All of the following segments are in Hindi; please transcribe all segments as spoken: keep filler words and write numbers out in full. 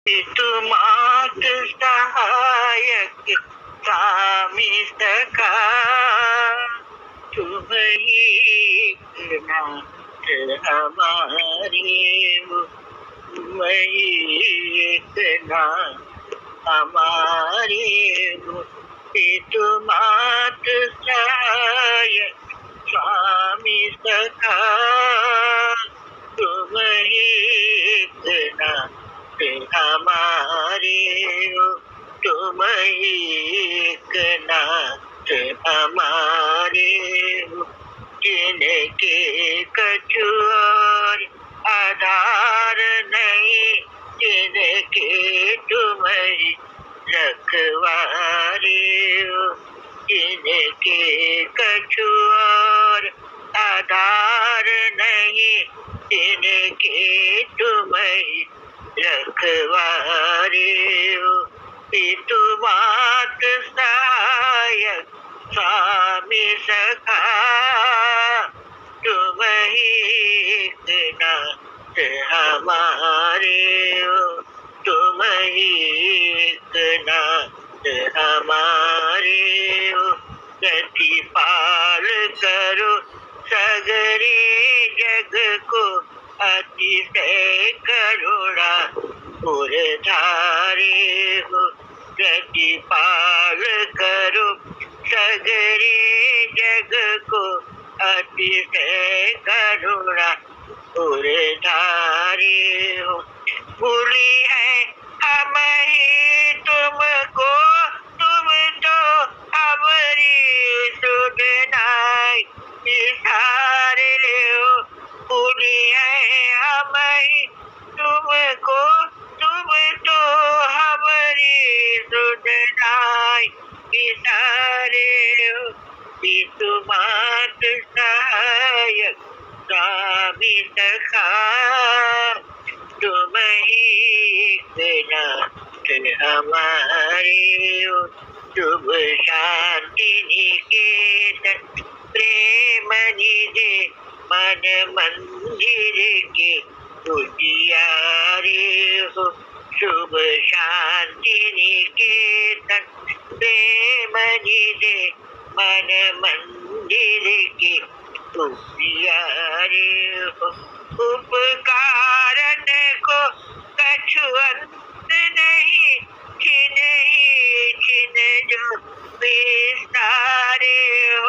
तुम आत सहायक स्वामी सखा, तुम ही नाथ हमारे हो, तुम ही नाथ हमारे हो। तुम आत सहायक स्वामी सखा, तुम ही नाथ हमारे हो, तुम एक नाथ हमारे हो। जिनके कछु और आधार नहीं, जिनके तुम ही रखवारे हो। जिनके कछु और आधार नहीं, जिनके तुम ही रखवारे हो। तुम आत सहायक स्वामी सखा, तुम ही नाथ हमारे हो, तुम ही नाथ हमारे हो। प्रतिपाल करो सगरे जग को, अतिशय करुणा उरधारे हो। प्रतिपाल करो सगरे जग को, अतिशय करुणा उरधारे हो। भूली है हम ही तुमको, तुम तो हमारी सुधनाई इशारे हो। भूली है हम ही तुमको, तुम तो हमारी सुधनाई इशारे हो। तुम आत सहायक स्वामी सखा, तुम ही नाथ हमारे हो। शुभ शांति निकेतन प्रेम निधि मन मंदिर के उजियारे हो। शुभ शांति निकेतन प्रेम निधि मन मंदिर के उजियारे हो। उपकारन को कछु अंत नहीं, छिन ही छिन जो विस्तारे हो।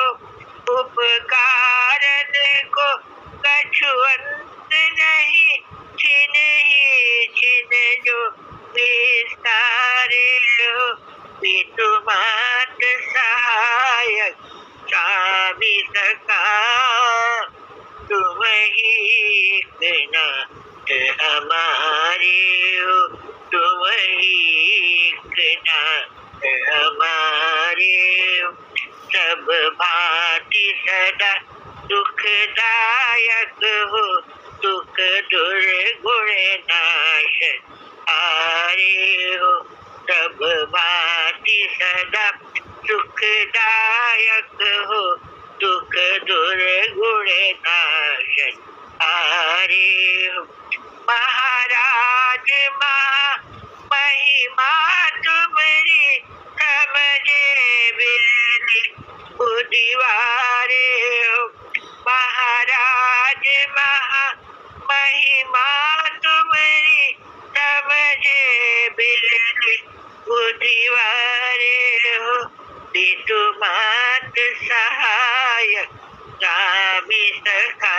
उपकारन को कछु अंत नहीं, छिन ही छिन जो विस्तारे हो। तुम आत सहायक स्वामी सखा, तुम ही नाथ हमारे हो, तुम ही नाथ हमारे हो। सब भांति सदा दुखदायक हो, दुख दुर्गुण नाश हारे हो। सब भांति सदा सुखदायक हो, दुख दुर्गुण नाशन हारे हो। महाराज महा महिमा तुम्हारी, समझे बिरली बुद्धिवारे हो। महाराज महा महिमा तुम्हारी, समझे बिरली बुद्धिवारे हो। तुम आत सहायक स्वामी सखा,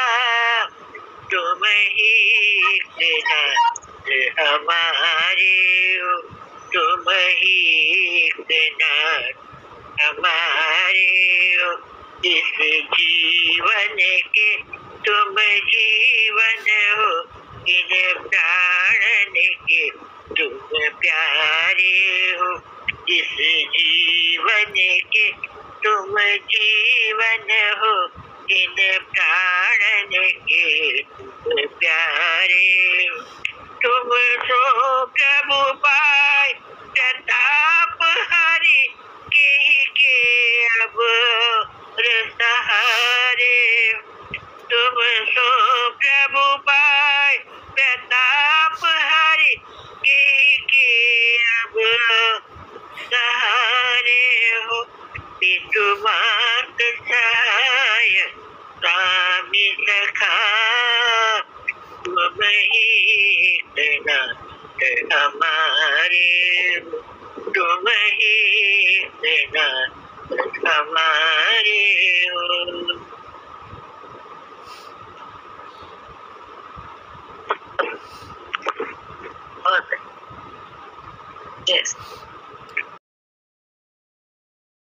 तुम ही नाथ हमारे हो, तुम ही नाथ हमारे हो। इस जीवन के तुम जीवन हो, इन प्राणन के तुम प्यारे हो। इस जीवन के तुम जीवन हो, इन प्राणन के तुम प्यारे हो। तुम सो प्रभु पाय प्रताप हरि के के अब सहारे। तुम सो प्रभु पाय प्रताप हरि के हमारे हो।